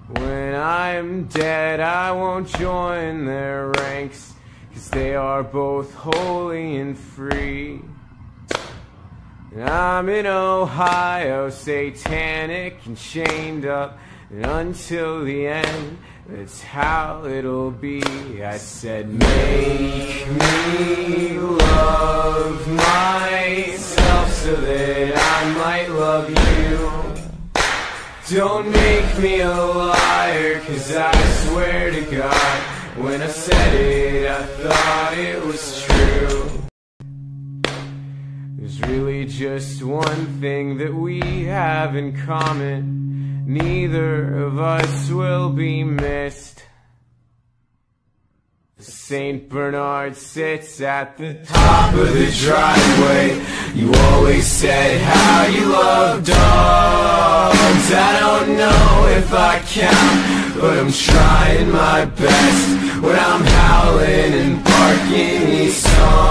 When I'm dead, I won't join their ranks, 'cause they are both holy and free. I'm in Ohio, satanic and chained up, and until the end, that's how it'll be. I said, make me love myself so that I might love you. Don't make me a liar, 'cause I swear to God, when I said it, I thought it was true. There's really just one thing that we have in common. Neither of us will be missed. St. Bernard sits at the top of the driveway. You always said how you love dogs. I don't know if I count, but I'm trying my best when I'm howling and barking these songs.